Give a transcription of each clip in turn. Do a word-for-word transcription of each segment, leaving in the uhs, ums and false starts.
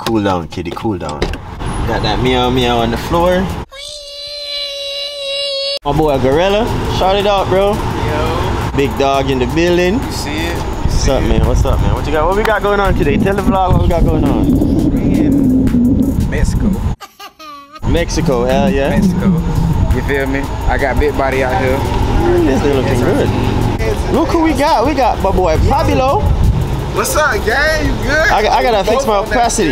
cool down, kitty, cool down. Got that meow meow on the floor. My boy Gorilla, shout it out, bro. Yo. Big dog in the building. You see it? You What's see up, it? man? What's up, man? What you got? What we got going on today? Tell the vlog what we got going on. We in Mexico. Mexico, hell yeah. Mexico. You feel me? I got Big Body out here. This thing looking good. Look who we got. We got my boy Pablo. What's up, gang? You good? I, I gotta fix my opacity. We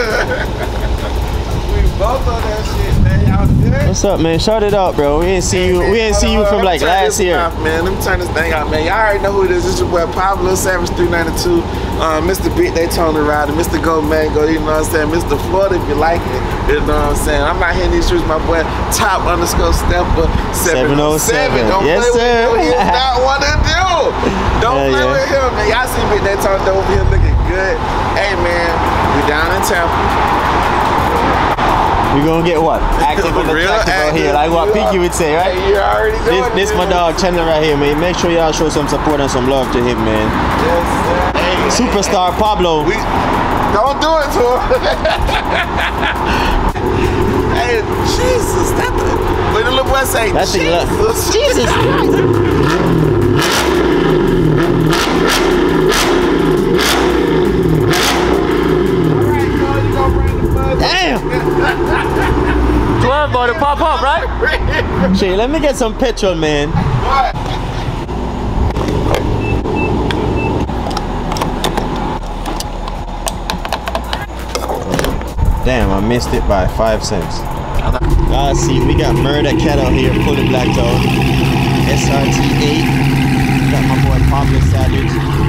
both on that shit, man. Y'all good? What's up, man? Shout it out, bro. We ain't see you. We ain't see you from like last year. Off, man, let me turn this thing out, man. Y'all already know who it is. This is your boy Pablo Savage three ninety-two, uh, Mister Big Daytona Rider, Mister Go Mango. You know what I'm saying? Mister Florida, if you like it. You know what I'm saying? I'm out here in these streets, my boy Top underscore Stepper seven oh seven. Don't yes, play sir. with him. He's not one to do. Don't Hell play yeah. with him, man. Y'all see Big Daytona over here looking good. Hey, man, we down in Tampa. We gonna get what? Active on the Real tractor out active. here, like what Pinky would say, right? Hey, you already know This, this my dog Chandler right here, man. Make sure y'all show some support and some love to him, man. Yes, sir. Hey, Superstar Pablo. we don't do it to him. Hey, Jesus, that the, what the little boy say? That thing look- Jesus Christ. Damn! twelve about to pop up, right? Shay, let me get some petrol, man. What? Damn, I missed it by five cents. Ah, see, we got Murder Cat out here pulling black dog. S R T eight. Got my boy Pablo Savage.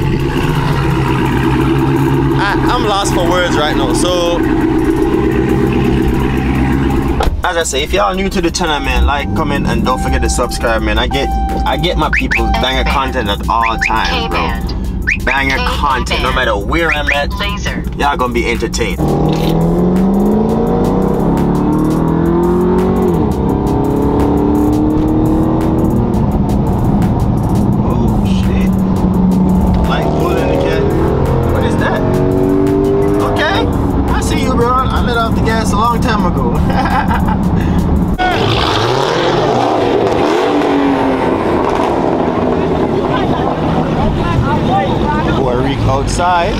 I, I'm lost for words right now. So, as I say, if y'all new to the channel, man, like, comment, and don't forget to subscribe, man. I get, I get my people banger content at all times, bro. Banger content, no matter where I'm at. Y'all gonna be entertained. A long time ago. Boy Rick outside.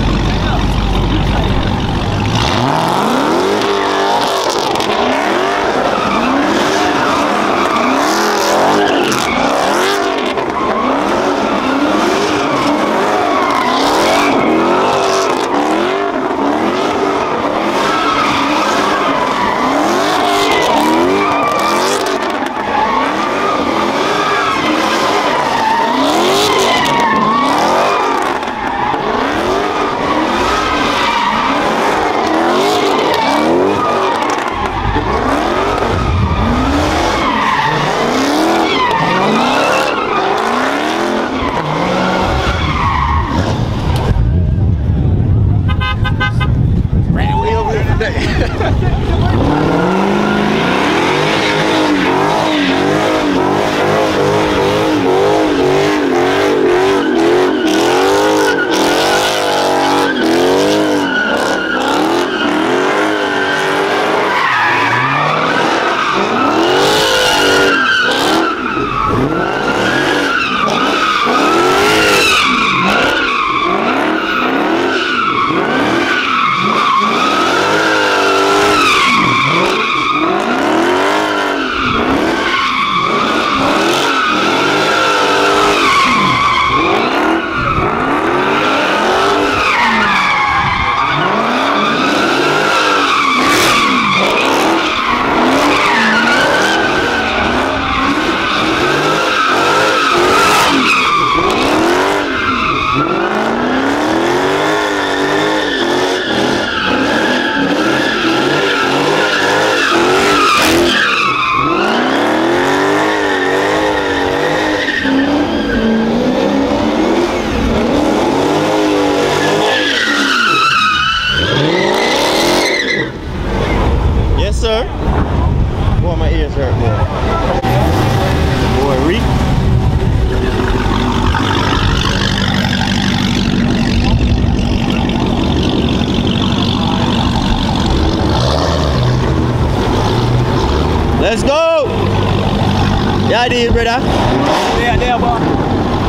That is, brother. Yeah, there, boy.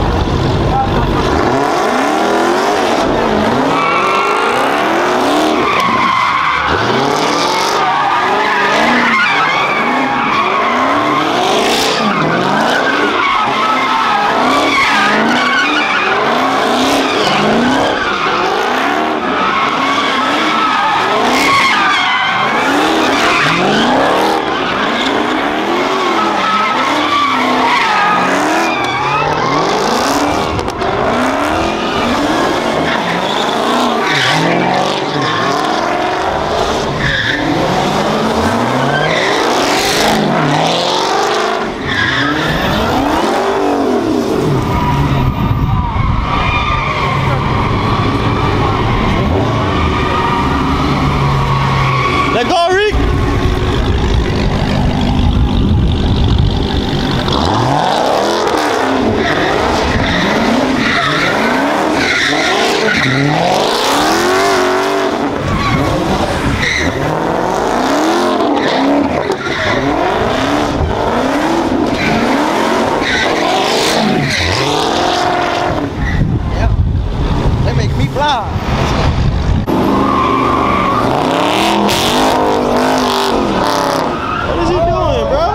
Let go, Rick. Yep. They make me fly. What is he doing, bro?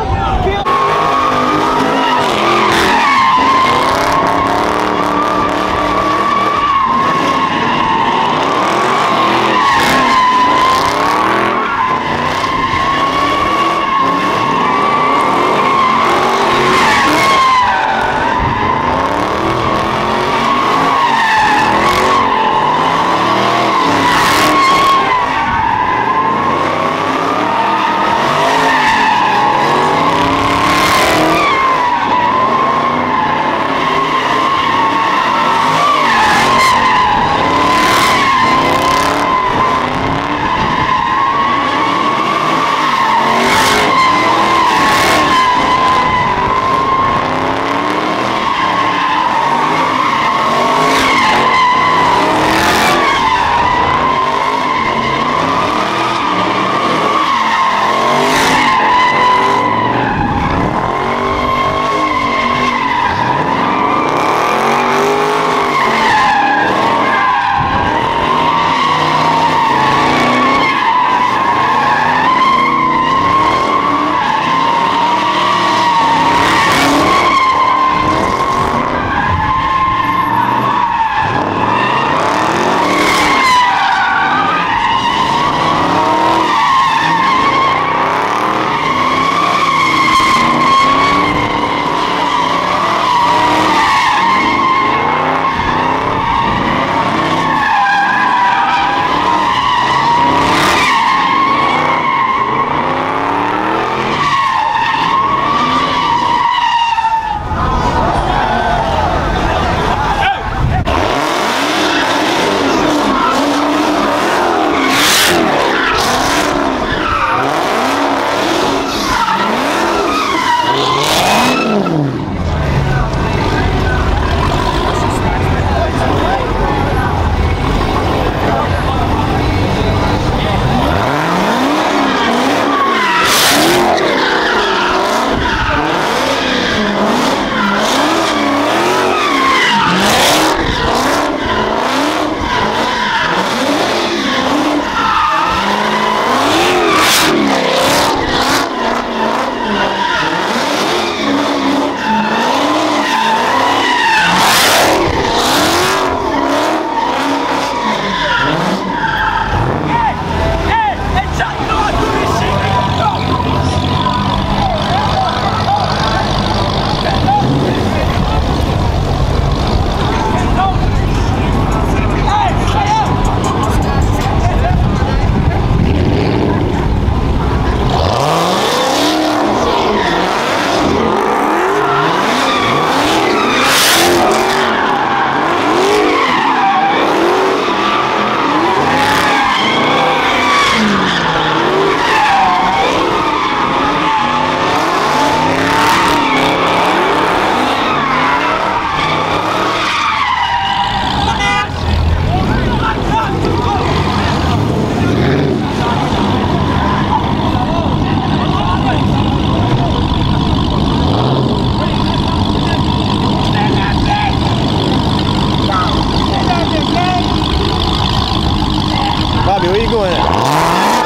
baby, where you going at?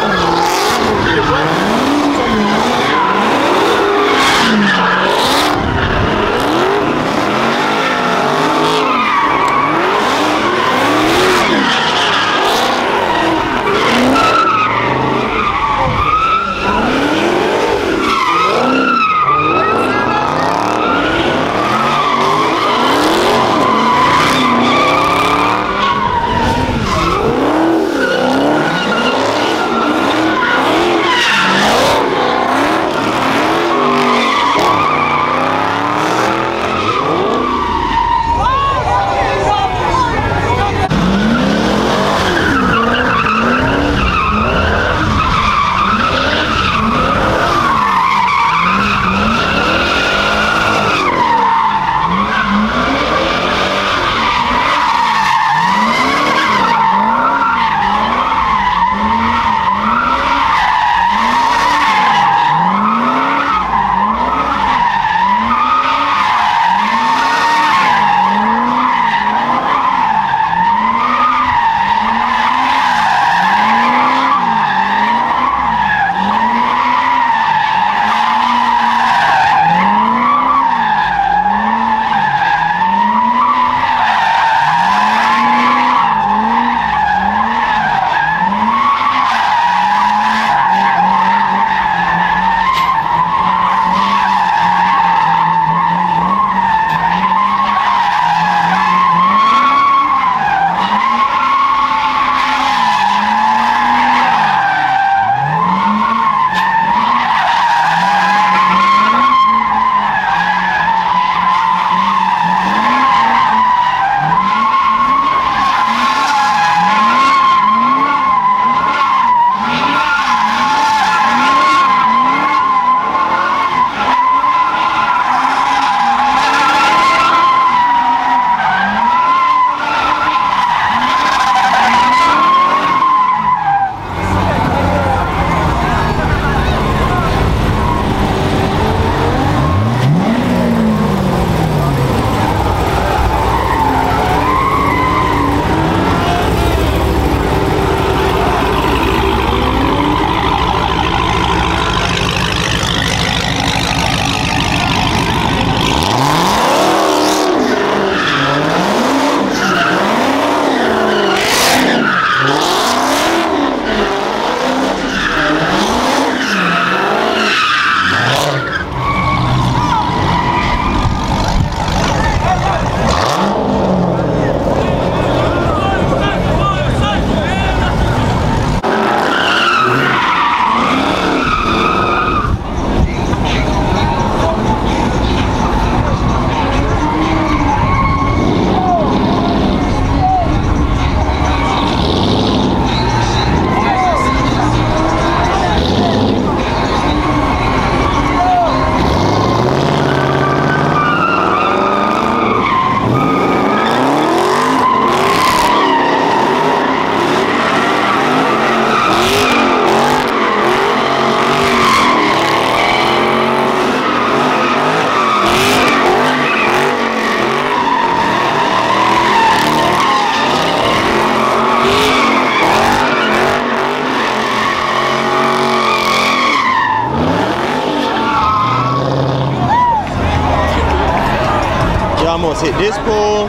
Almost hit this pole,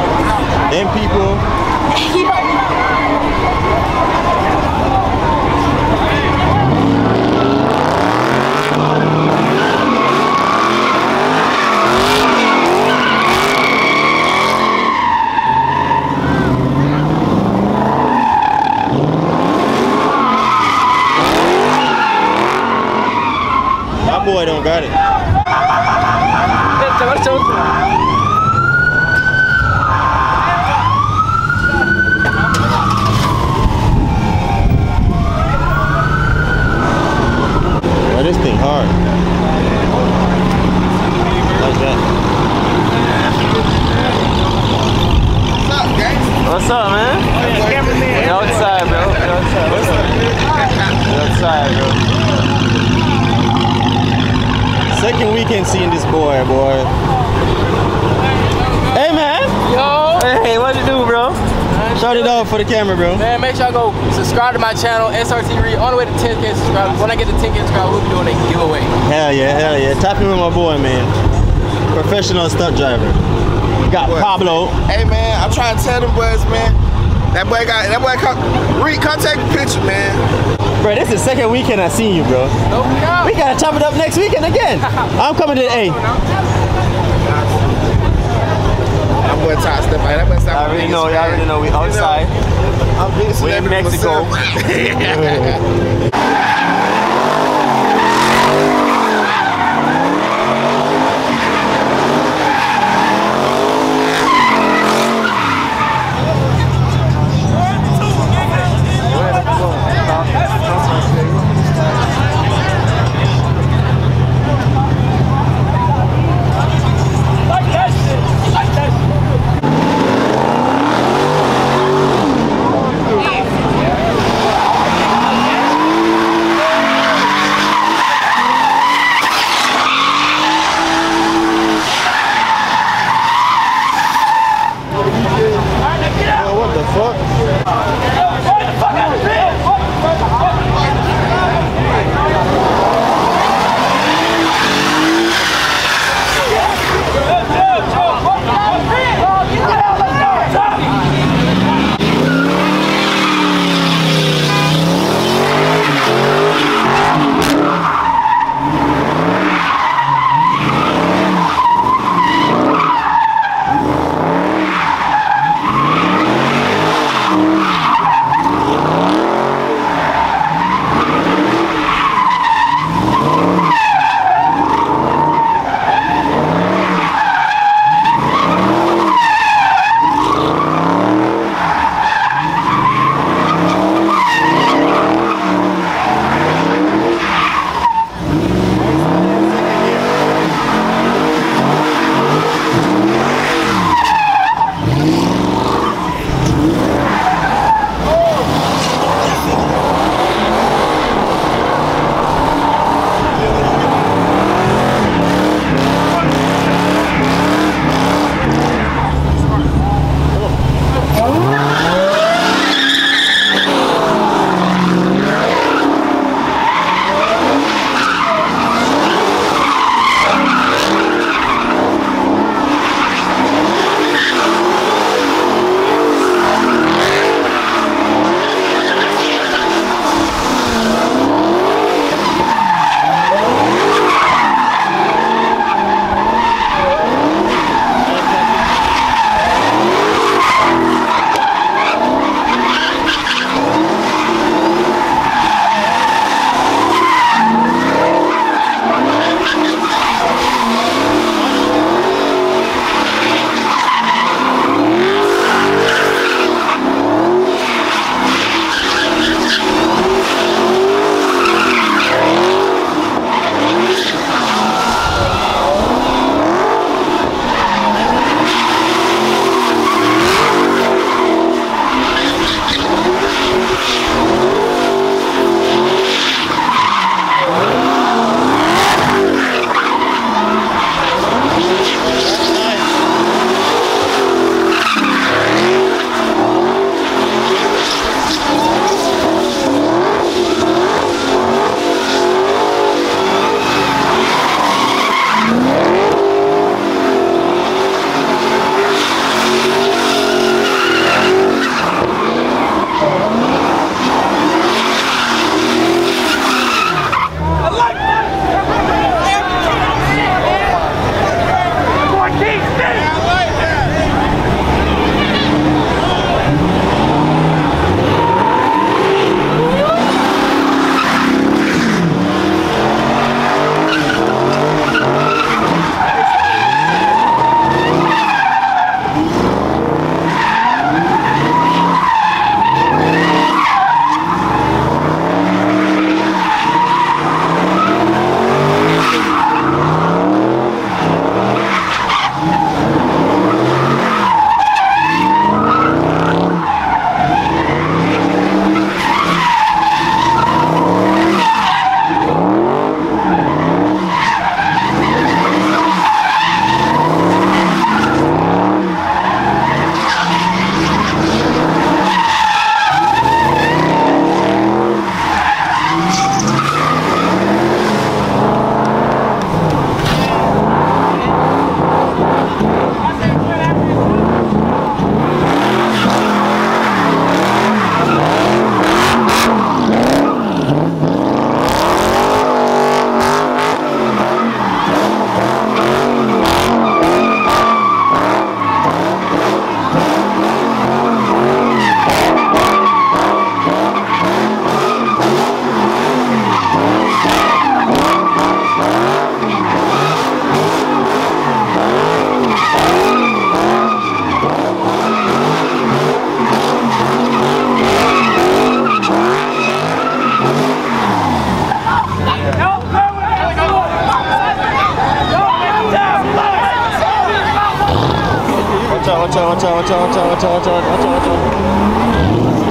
them people. My boy don't got it. This thing hard. Like that. What's up, gang? What's up, man? Cameraman. You're outside, bro. You're outside. What's up? You're outside, bro. Second weekend seeing this boy, boy. Hey, man. Yo. Hey, what you do, bro? Shout it out for the camera, bro. Man, make sure y'all go subscribe to my channel, S R T Reed, on the way to ten K subscribers. When I get to ten K subscribers, we'll be doing a giveaway. Hell yeah, hell yeah. Tapping with my boy, man. Professional stunt driver. We got Boy. Pablo. Hey man, I'm trying to tell them boys, man. That boy got that boy come Reed, come take a picture, man. Bro, this is the second weekend I seen you, bro. No, no. We gotta chop it up next weekend again. I'm coming to the A. That boy top step like that boy I sound already know, you already know we outside. I'm big We in celebrity Mexico. myself. watch out, watch out, watch out, watch out, watch out, watch out.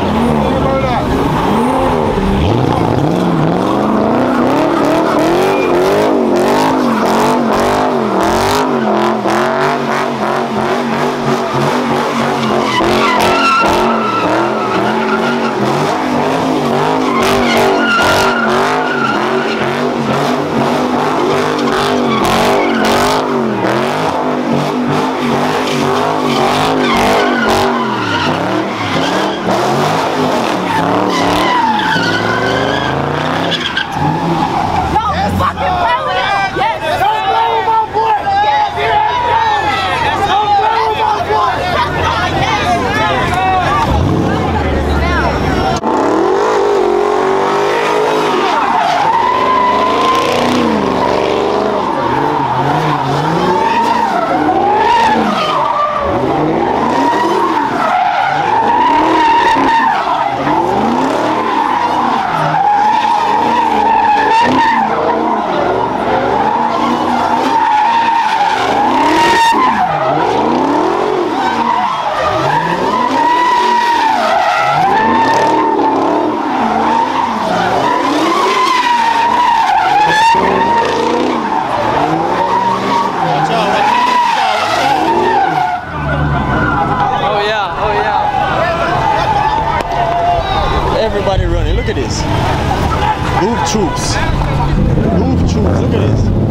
Everybody running. Look at this. Move troops. Move troops. Look at this.